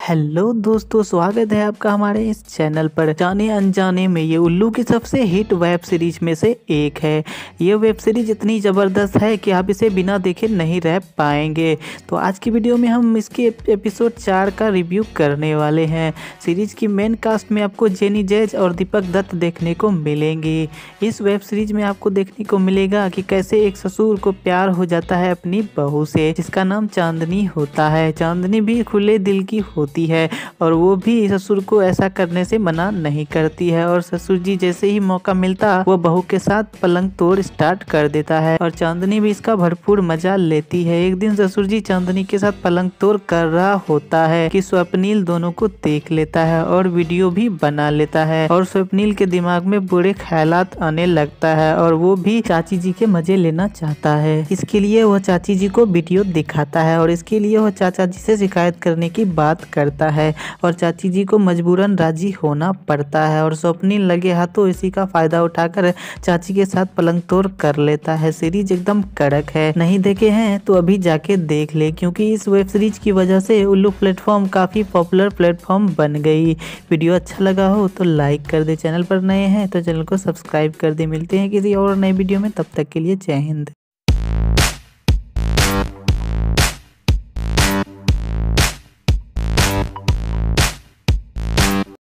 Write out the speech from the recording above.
Hello दोस्तों, स्वागत है आपका हमारे इस चैनल पर। जाने अनजाने में ये उल्लू की सबसे हिट वेब सीरीज में से एक है। ये वेब सीरीज इतनी ज़बरदस्त है कि आप इसे बिना देखे नहीं रह पाएंगे। तो आज की वीडियो में हम इसके एपिसोड 4 का रिव्यू करने वाले हैं। सीरीज की मेन कास्ट में आपको जेनी जेज और दीपक दत्त देखने को मिलेंगी। इस वेब सीरीज में आपको देखने को मिलेगा कि कैसे एक ससुर को प्यार हो जाता है अपनी बहू से, जिसका नाम चांदनी होता है। चांदनी भी खुले दिल की होती है और वो भी ससुर को ऐसा करने से मना नहीं करती है। और ससुर जी जैसे ही मौका मिलता वो बहू के साथ पलंग तोड़ स्टार्ट कर देता है और चांदनी भी इसका भरपूर मजा लेती है। एक दिन ससुर जी चांदनी के साथ पलंग तोड़ कर रहा होता है कि स्वप्नील दोनों को देख लेता है और वीडियो भी बना लेता है और स्वप्नील के दिमाग में बुरे ख्यालात आने लगता है और वो भी चाची जी के मजे लेना चाहता है। इसके लिए वह चाची जी को वीडियो दिखाता है और इसके लिए वह चाचा जी से शिकायत करने की बात करता है और चाची जी को मजबूरन राजी होना पड़ता है और स्वप्निल लगे हाथों इसी का फायदा उठाकर चाची के साथ पलंग तोड़ कर लेता है। सीरीज एकदम कड़क है, नहीं देखे हैं तो अभी जाके देख ले, क्योंकि इस वेब सीरीज की वजह से उल्लू प्लेटफॉर्म काफी पॉपुलर प्लेटफॉर्म बन गई। वीडियो अच्छा लगा हो तो लाइक कर दे, चैनल पर नए हैं तो चैनल को सब्सक्राइब कर दे। मिलते हैं किसी और नए वीडियो में, तब तक के लिए जय हिंद।